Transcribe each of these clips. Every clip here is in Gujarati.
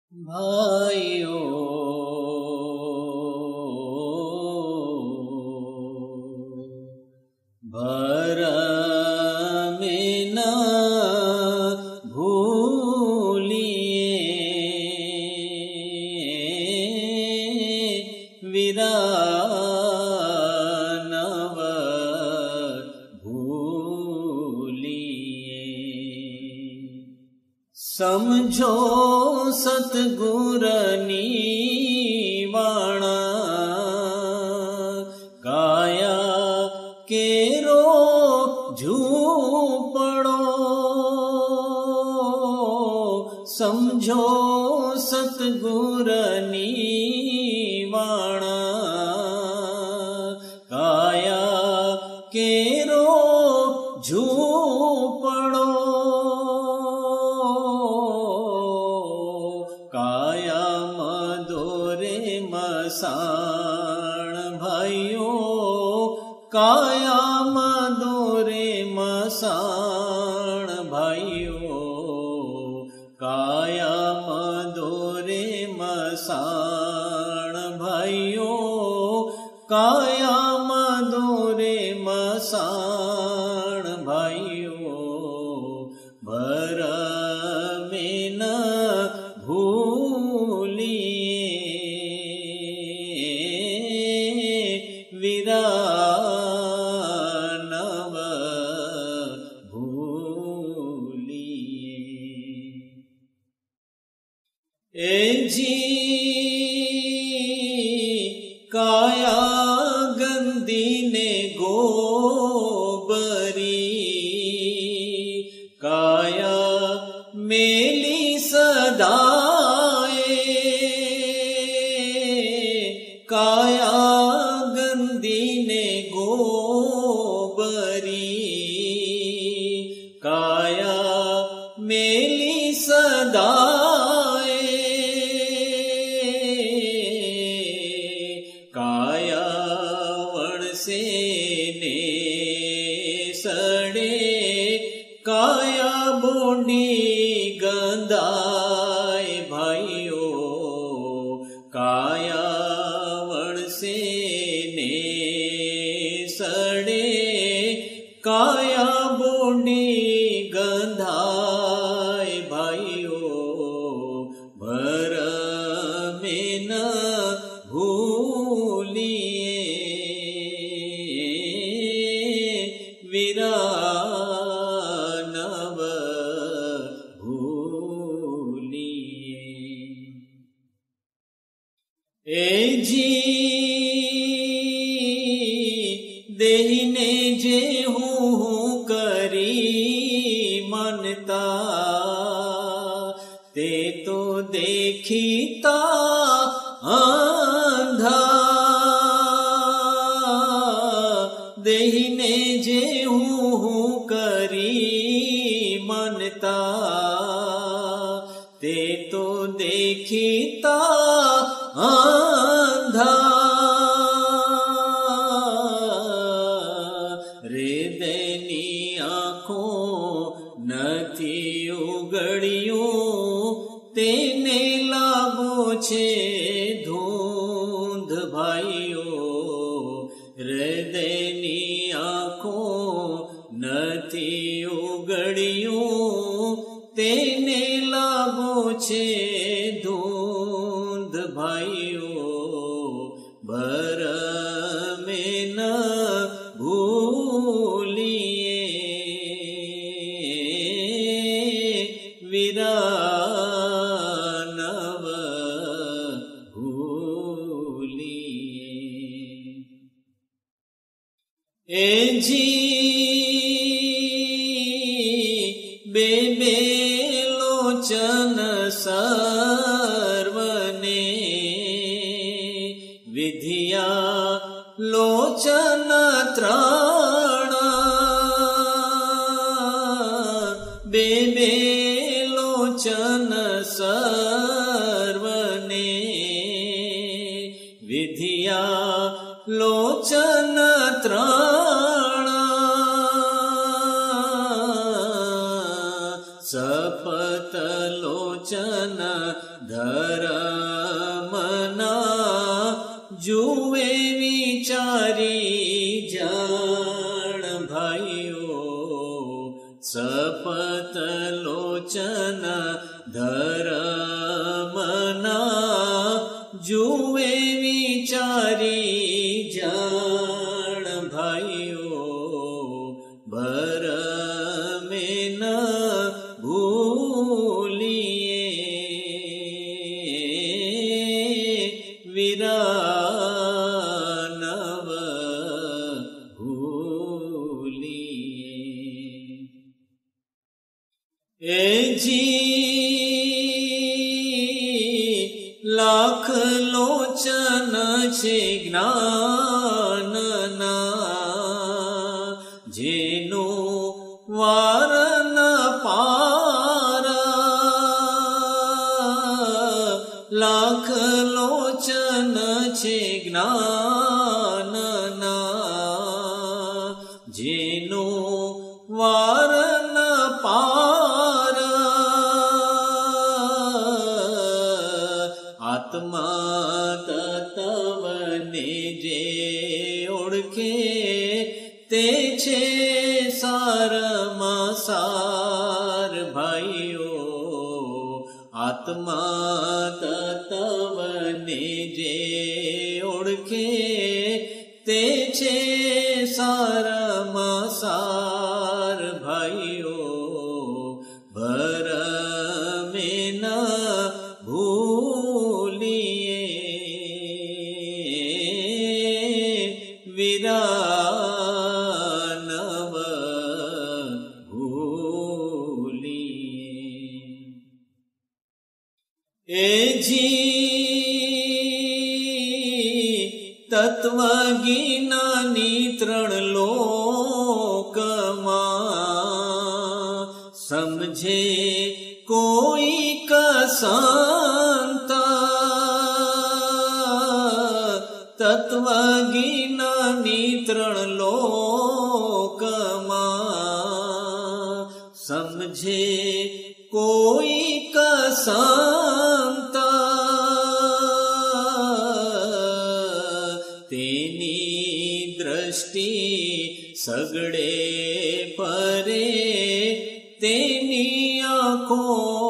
भाइयों, भरम न भूलिए, विरानव भूलिए। समझो सतगुरनी वाणा, काया केरो झूपड़ो। समझो सतगुरनी वाणा, काया केरो झूपड़ो। काया मदोरे मसाण भाइयों, काया मदोरे मसाण भाइयों, काया मदोरे मसाण भाइयों, काया मदोरे मसाण भाइयों। भरम न भूलिए, विरानव भूलिए। ए जी काया गंदी ने गोबरी, काया मेली सदाए। काया गंदी ने गोबरी, काया मेली सदाए। काया वण से ने सड़े, काया बोंडी गंदाए भाइयों। काया वण से ने सड़े, काया बोंडी गंधाए भाइयों। भरम न भूलिए, विरानव भूलिए। ए जी देहिने जे हूँ करी मनता, ते तो देखीता अंधा। देहिने जे हूँ करी मनता, ते तो देखीता अंधा। हृदयनी आँखों नथी उगड़ियों, તેને લાગો છે ધૂંધ ભાઈઓ। હૃદયની આંખો નથી ઉગડ્યું, તેને લાગો છે ધૂંધ ભાઈઓ। ભરમ ન ભૂલિએ, વિરાનવ ભૂલિએ। એ જી બે બે લોચન સર્વને, વિધિયા લોચન ત્રણ। બે બે લોચન સર્વને, વિધિયા લોચન ત્રણ। સપત લોચન લોચન ધર્મના જુએ વિચારી જાણ ભાઈઓ સપત લોચન ધર્મના જુએ વિચારી જાણ ભાઈઓ ભરમે ન ભૂલીએ વિરાનવ ભૂલીએ લાખ લોચન છે જ્ઞાનના જેનું વાર ન પારા લાખ લોચન છે જ્ઞાનના જેનું વાર ન પારા આત્મા તત્વને જે ઓળખે તે છે સારમાં સાર ભાઈઓ આત્મા તત્વને જે ઓળખે તે છે સારમાં સાર ભાઈઓ ભરમે ન ભૂલીએ વિરાનવ ભૂલીએ તત્વ જ્ઞાની ત્રણ લોકમાં સમજે કોઈ સંત તત્વ જ્ઞાની ત્રણ લોકમાં સમજે કોઈ સંત તેની દ્રષ્ટિ સગડે પરે તેની આંખો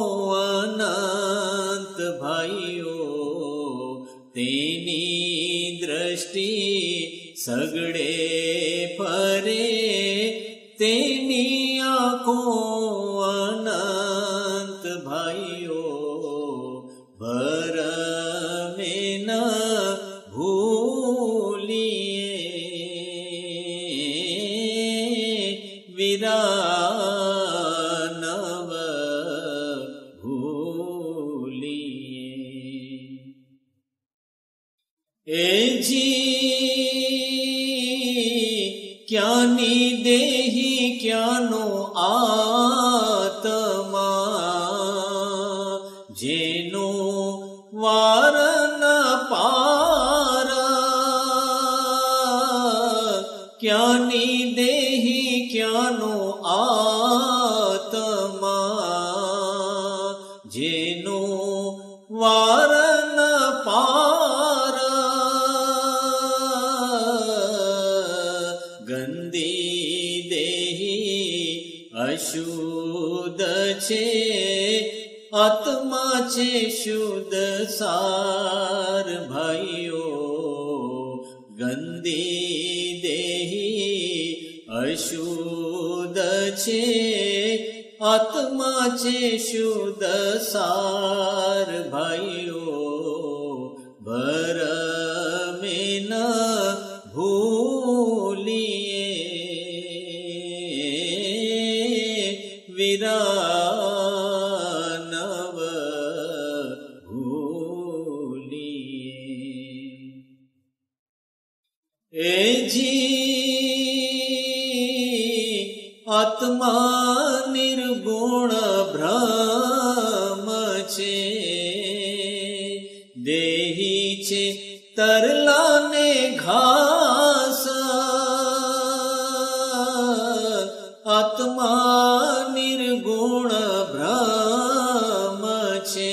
અનંત ભાઈઓ તેની દ્રષ્ટિ સગડે પરે તેની આંખો અનંત ભાઈઓ ભરમે ન ભૂલીએ વિરાનવ ભૂલીએ ક્યાંની દેહી ક્યાંનો આત્મા જેનો વાર ન પારા ક્યાંની દેહી ક્યાંનો આત્મા જેનો વાર ન પારા ગંદી દેહી અશુદ્ધ છે આત્મા છે શુદ્ધ સાર ભાઈઓ ગંદી દેહી અશુદ્ધ છે આત્મા છે શુદ્ધ સાર ભાઈઓ ભરમે ન ભૂલીએ વિરાનવ ભૂલીએ આત્મા નિર્ગુણ બ્રહ્મ છે દેહી છે તરલાને ઘાસ આત્મા નિર્ગુણ બ્રહ્મ છે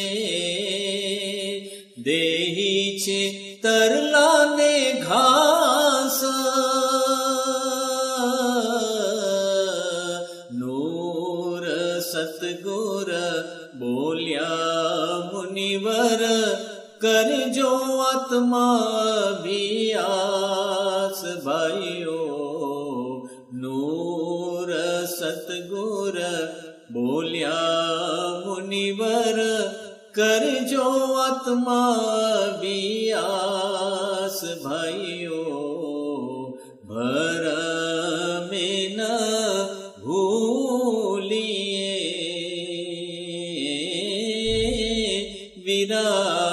દેહી છે તરલાને ઘાસ નૂર સતગુર બોલ્યા મુનિવર કરજો આત્મા અભિયાસ ભાઈઓ નૂર સતગુર બોલ્યા મુનિવર કરજો આત્મા અભિયાસ ભાઈઓ ભરમે ન ભૂલીએ વિરા